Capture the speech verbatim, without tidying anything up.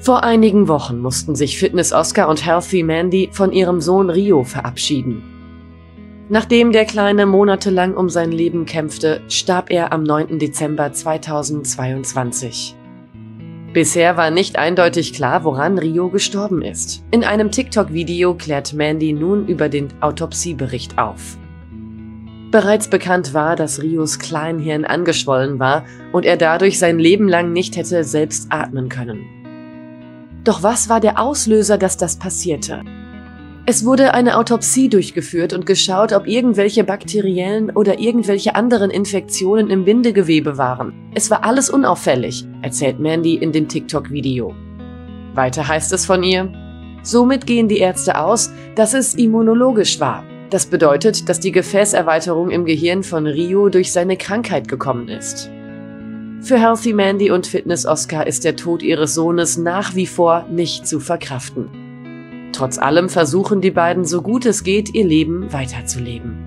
Vor einigen Wochen mussten sich Fitness-Oscar und Healthy Mandy von ihrem Sohn Rio verabschieden. Nachdem der Kleine monatelang um sein Leben kämpfte, starb er am neunten Dezember zweitausendzweiundzwanzig. Bisher war nicht eindeutig klar, woran Rio gestorben ist. In einem TikTok-Video klärt Mandy nun über den Autopsiebericht auf. Bereits bekannt war, dass Rios Kleinhirn angeschwollen war und er dadurch sein Leben lang nicht hätte selbst atmen können. Doch was war der Auslöser, dass das passierte? Es wurde eine Autopsie durchgeführt und geschaut, ob irgendwelche bakteriellen oder irgendwelche anderen Infektionen im Bindegewebe waren. Es war alles unauffällig, erzählt Mandy in dem TikTok-Video. Weiter heißt es von ihr: Somit gehen die Ärzte aus, dass es immunologisch war. Das bedeutet, dass die Gefäßerweiterung im Gehirn von Rio durch seine Krankheit gekommen ist. Für Healthy Mandy und Fitness-Oscar ist der Tod ihres Sohnes nach wie vor nicht zu verkraften. Trotz allem versuchen die beiden so gut es geht, ihr Leben weiterzuleben.